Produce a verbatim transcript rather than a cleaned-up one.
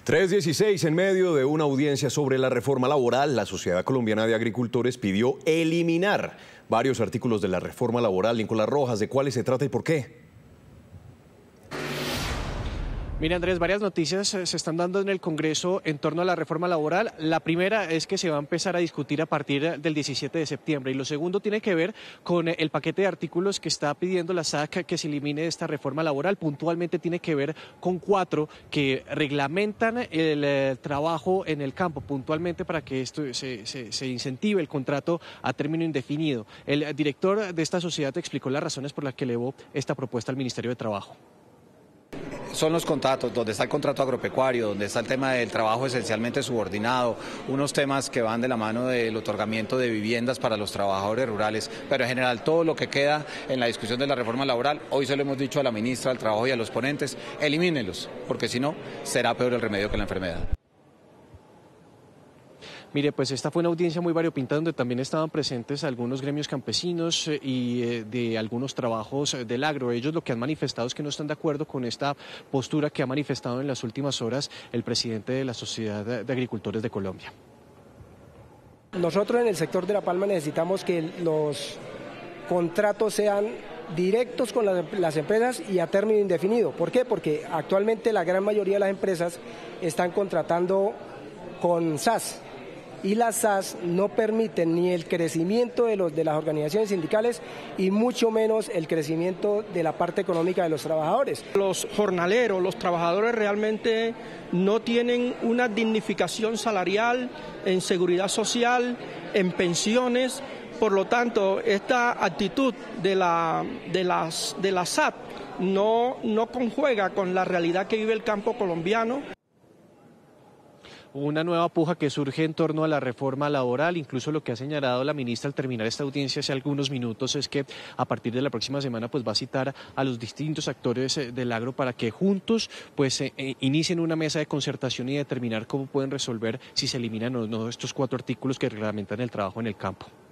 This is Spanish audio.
tres dieciséis, en medio de una audiencia sobre la reforma laboral, la Sociedad Colombiana de Agricultores pidió eliminar varios artículos de la reforma laboral. Nicolás Rojas, ¿de cuáles se trata y por qué? Mira, Andrés, varias noticias se están dando en el Congreso en torno a la reforma laboral. La primera es que se va a empezar a discutir a partir del diecisiete de septiembre y lo segundo tiene que ver con el paquete de artículos que está pidiendo la S A C que se elimine de esta reforma laboral. Puntualmente tiene que ver con cuatro que reglamentan el eh, trabajo en el campo, puntualmente para que esto se, se, se incentive el contrato a término indefinido. El director de esta sociedad explicó las razones por las que elevó esta propuesta al Ministerio de Trabajo. Son los contratos, donde está el contrato agropecuario, donde está el tema del trabajo esencialmente subordinado, unos temas que van de la mano del otorgamiento de viviendas para los trabajadores rurales, pero en general todo lo que queda en la discusión de la reforma laboral, hoy se lo hemos dicho a la ministra del Trabajo y a los ponentes, elimínenlos, porque si no, será peor el remedio que la enfermedad. Mire, pues esta fue una audiencia muy variopinta donde también estaban presentes algunos gremios campesinos y eh, de algunos trabajos del agro. Ellos lo que han manifestado es que no están de acuerdo con esta postura que ha manifestado en las últimas horas el presidente de la Sociedad de Agricultores de Colombia. Nosotros en el sector de La Palma necesitamos que los contratos sean directos con las, las empresas y a término indefinido. ¿Por qué? Porque actualmente la gran mayoría de las empresas están contratando con S A S. Y las S A S no permiten ni el crecimiento de, los, de las organizaciones sindicales y mucho menos el crecimiento de la parte económica de los trabajadores. Los jornaleros, los trabajadores realmente no tienen una dignificación salarial, en seguridad social, en pensiones. Por lo tanto, esta actitud de la, de las, de la S A P no, no conjuega con la realidad que vive el campo colombiano. Una nueva puja que surge en torno a la reforma laboral, incluso lo que ha señalado la ministra al terminar esta audiencia hace algunos minutos es que a partir de la próxima semana pues va a citar a los distintos actores del agro para que juntos pues eh, inicien una mesa de concertación y determinar cómo pueden resolver si se eliminan o no estos cuatro artículos que reglamentan el trabajo en el campo.